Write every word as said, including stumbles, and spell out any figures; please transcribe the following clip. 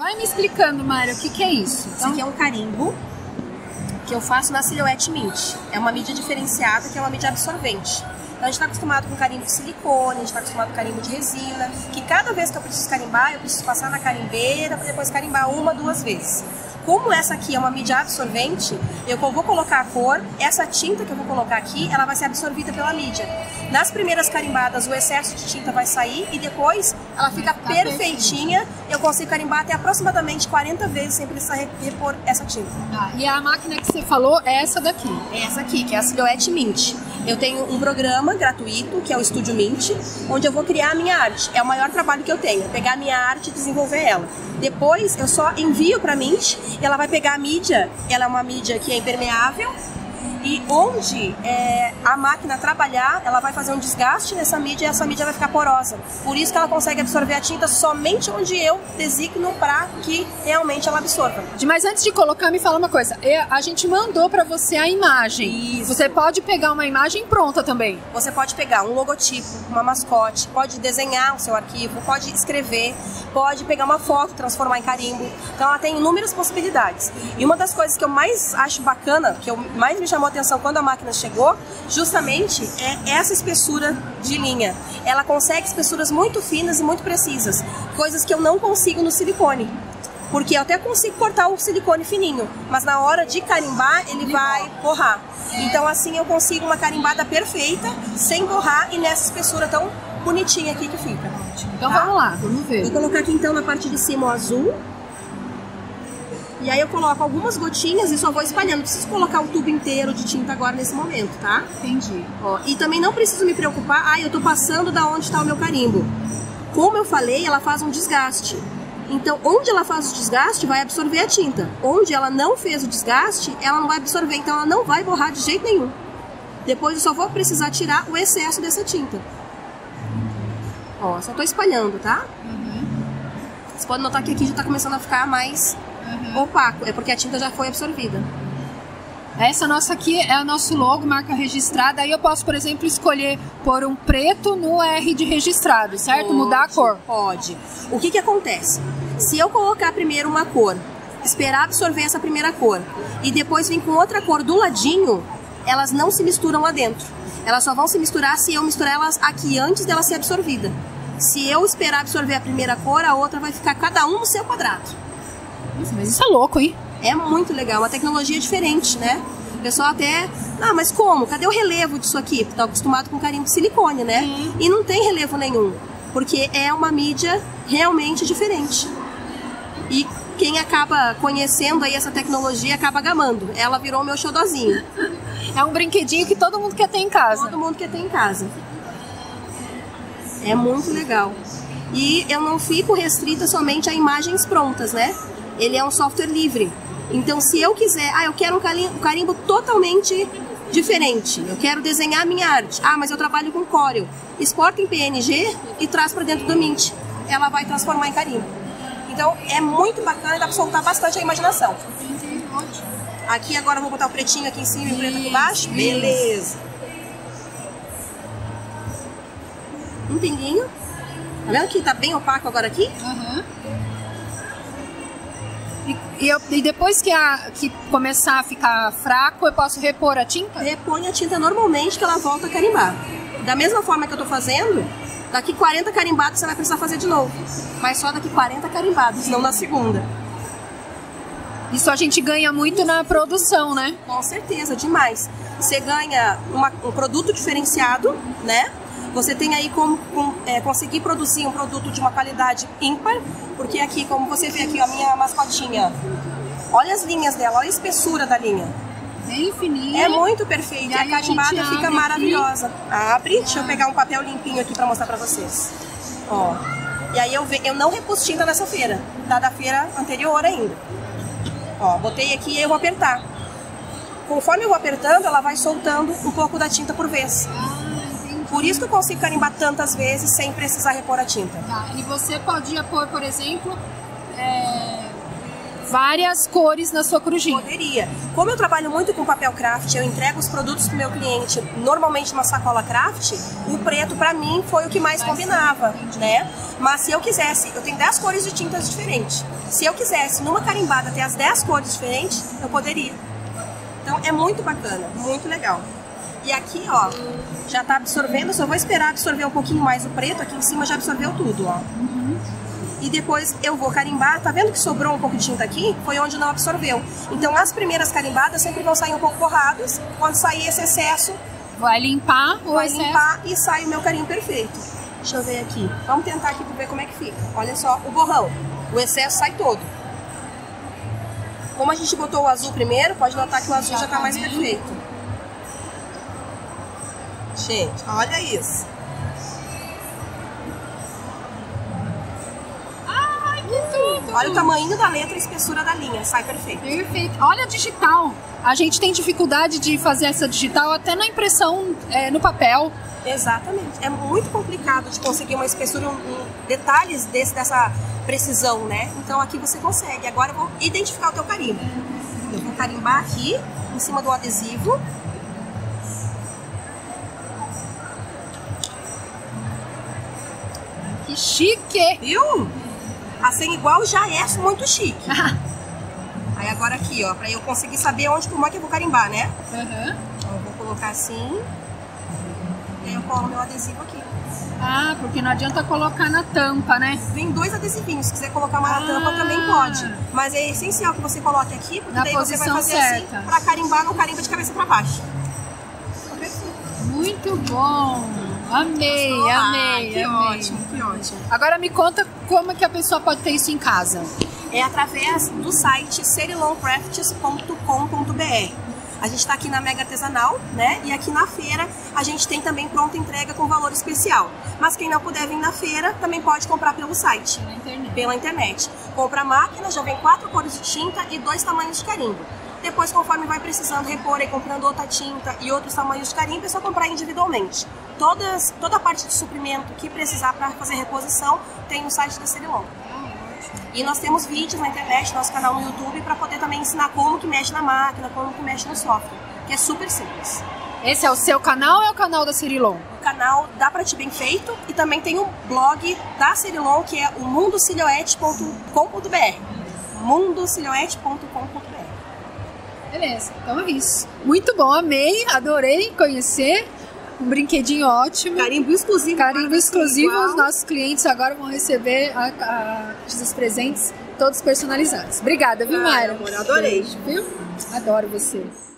vai me explicando, Mário, o que, que é isso? Isso aqui é um carimbo que eu faço na Silhouette Mint. É uma mídia diferenciada, que é uma mídia absorvente. Então, a gente está acostumado com carimbo de silicone, a gente está acostumado com carimbo de resina, que cada vez que eu preciso carimbar, eu preciso passar na carimbeira para depois carimbar uma, duas vezes. Como essa aqui é uma mídia absorvente, eu vou colocar a cor, essa tinta que eu vou colocar aqui, ela vai ser absorvida pela mídia. Nas primeiras carimbadas, o excesso de tinta vai sair e depois ela fica tá perfeitinha. Eu consigo carimbar até aproximadamente quarenta vezes sem precisar repor essa tinta. Ah, e a máquina que você falou é essa daqui? É essa aqui, que é a Silhouette Mint. Eu tenho um programa gratuito, que é o Estúdio Mint, onde eu vou criar a minha arte. É o maior trabalho que eu tenho, é pegar a minha arte e desenvolver ela. Depois eu só envio para a Mint e ela vai pegar a mídia, ela é uma mídia que é impermeável, e onde é, a máquina trabalhar, ela vai fazer um desgaste nessa mídia e essa mídia vai ficar porosa. Por isso que ela consegue absorver a tinta somente onde eu designo para que realmente ela absorva. Mas antes de colocar, me fala uma coisa. A gente mandou para você a imagem. Isso. Você pode pegar uma imagem pronta também. Você pode pegar um logotipo, uma mascote, pode desenhar o seu arquivo, pode escrever, pode pegar uma foto, transformar em carimbo. Então ela tem inúmeras possibilidades. E uma das coisas que eu mais acho bacana, que eu mais me chamou atenção quando a máquina chegou, justamente é essa espessura de linha. Ela consegue espessuras muito finas e muito precisas, coisas que eu não consigo no silicone, porque eu até consigo cortar o silicone fininho, mas na hora de carimbar ele vai borrar. Então assim eu consigo uma carimbada perfeita, sem borrar e nessa espessura tão bonitinha aqui que fica. Então tá? Vamos lá, vamos ver. Vou colocar aqui então na parte de cima o azul. E aí eu coloco algumas gotinhas e só vou espalhando. Não preciso colocar o tubo inteiro de tinta agora nesse momento, tá? Entendi. Ó, e também não preciso me preocupar, ah, eu tô passando da onde está o meu carimbo. Como eu falei, ela faz um desgaste. Então, onde ela faz o desgaste, vai absorver a tinta. Onde ela não fez o desgaste, ela não vai absorver. Então, ela não vai borrar de jeito nenhum. Depois eu só vou precisar tirar o excesso dessa tinta. Ó, só tô espalhando, tá? Uhum. Você pode notar que aqui já tá começando a ficar mais... Uhum. opaco, é porque a tinta já foi absorvida. Essa nossa aqui é o nosso logo, marca registrada. Aí eu posso, por exemplo, escolher pôr um preto no R de registrado, certo? Pode, mudar a cor. Pode. O que que acontece? Se eu colocar primeiro uma cor, esperar absorver essa primeira cor e depois vir com outra cor do ladinho, elas não se misturam lá dentro. Elas só vão se misturar se eu misturar elas aqui antes dela ser absorvida. Se eu esperar absorver a primeira cor, a outra vai ficar cada um no seu quadrado. Mas isso é louco, hein? É muito legal, uma tecnologia diferente, né? O pessoal até... Ah, mas como? Cadê o relevo disso aqui? Tá acostumado com carimbo de silicone, né? Uhum. E não tem relevo nenhum, porque é uma mídia realmente diferente. E quem acaba conhecendo aí essa tecnologia acaba gamando. Ela virou meu xodozinho. É um brinquedinho que todo mundo quer ter em casa. Todo mundo quer ter em casa. É muito legal. E eu não fico restrita somente a imagens prontas, né? Ele é um software livre. Então, se eu quiser... Ah, eu quero um carimbo, um carimbo totalmente diferente. Eu quero desenhar a minha arte. Ah, mas eu trabalho com Corel. Exporta em P N G e traz para dentro do Mint. Ela vai transformar em carimbo. Então, é muito bacana e dá para soltar bastante a imaginação. Aqui, agora eu vou botar o pretinho aqui em cima e o preto aqui embaixo. Beleza. Um pinguinho. Tá vendo que tá bem opaco agora aqui? Uhum. E, eu, e depois que, a, que começar a ficar fraco, eu posso repor a tinta? Repõe a tinta normalmente que ela volta a carimbar. Da mesma forma que eu tô fazendo, daqui quarenta carimbados você vai precisar fazer de novo. Mas só daqui quarenta carimbados, não na segunda. Isso a gente ganha muito na produção, né? Com certeza, demais. Você ganha uma, um produto diferenciado, né? Você tem aí como, como é, conseguir produzir um produto de uma qualidade ímpar, porque aqui, como você vê aqui, a minha mascotinha, olha as linhas dela, olha a espessura da linha. Bem fininha. É muito perfeito, e a carimbada fica maravilhosa. Aqui. Abre, deixa eu pegar um papel limpinho aqui pra mostrar pra vocês. Ó, e aí eu, ve, eu não repus tinta nessa feira, tá da feira anterior ainda. Ó, botei aqui e eu vou apertar. Conforme eu vou apertando, ela vai soltando um pouco da tinta por vez. Por isso que eu consigo carimbar tantas vezes sem precisar repor a tinta. Tá, e você podia pôr, por exemplo, é, várias cores na sua corujinha. Poderia. Como eu trabalho muito com papel craft, eu entrego os produtos pro meu cliente normalmente numa sacola craft, o preto pra mim foi o que mais combinava, né? Mas se eu quisesse, eu tenho dez cores de tintas diferentes. Se eu quisesse numa carimbada ter as dez cores diferentes, eu poderia. Então é muito bacana, muito legal. E aqui, ó, já tá absorvendo, só vou esperar absorver um pouquinho mais o preto, aqui em cima já absorveu tudo, ó. Uhum. E depois eu vou carimbar, tá vendo que sobrou um pouco de tinta aqui? Foi onde não absorveu. Então as primeiras carimbadas sempre vão sair um pouco borradas, quando sair esse excesso, vai limpar o vai excesso. limpar e sai o meu carimbo perfeito. Deixa eu ver aqui, vamos tentar aqui pra ver como é que fica. Olha só o borrão, o excesso sai todo. Como a gente botou o azul primeiro, pode notar que o azul já tá mais perfeito. Gente, olha isso. Ai, que tudo! Olha o tamanho da letra e a espessura da linha, sai perfeito. Perfeito. Olha a digital. A gente tem dificuldade de fazer essa digital até na impressão, é, no papel. Exatamente. É muito complicado de conseguir uma espessura, um, um, detalhes desse, dessa precisão, né? Então aqui você consegue. Agora eu vou identificar o teu carimbo. Eu vou carimbar aqui, em cima do adesivo. Que chique! Viu? Assim igual já é muito chique. Aí agora aqui, ó, pra eu conseguir saber onde, como é que eu vou carimbar, né? Uhum. Então, eu vou colocar assim. E aí eu colo meu adesivo aqui. Ah, porque não adianta colocar na tampa, né? Vem dois adesivinhos, se quiser colocar uma ah. na tampa também pode. Mas é essencial que você coloque aqui, porque na daí você vai fazer certa. assim, pra carimbar, não carimba de cabeça pra baixo. Muito bom! Amei, Gostou? amei, ah, que amei. ótimo, que ótimo. Agora me conta como é que a pessoa pode ter isso em casa. É através do site cerilon crafts ponto com ponto br. A gente está aqui na Mega Artesanal, né? E aqui na feira a gente tem também pronta entrega com valor especial. Mas quem não puder vir na feira também pode comprar pelo site. Pela internet. Pela internet. Compra a máquina, já vem quatro cores de tinta e dois tamanhos de carimbo. Depois, conforme vai precisando repor e comprando outra tinta e outros tamanhos de carimbo, é só comprar individualmente. Todas, toda a parte de suprimento que precisar para fazer reposição tem no site da Cerilon. E nós temos vídeos na internet, nosso canal no YouTube, para poder também ensinar como que mexe na máquina, como que mexe no software, que é super simples. Esse é o seu canal ou é o canal da Cerilon? O canal Dá Pra Ti Bem Feito e também tem um blog da Cerilon, que é o mundo silhouette ponto com ponto br. mundo silhouette ponto com ponto br. Beleza, então é isso. Muito bom, amei, adorei conhecer. Um brinquedinho ótimo. Carimbo exclusivo. Carimbo exclusivo. Igual. Os nossos clientes agora vão receber a, a, os presentes todos personalizados. Obrigada, viu, Mayra? Amor, adorei. Viu? Adoro você.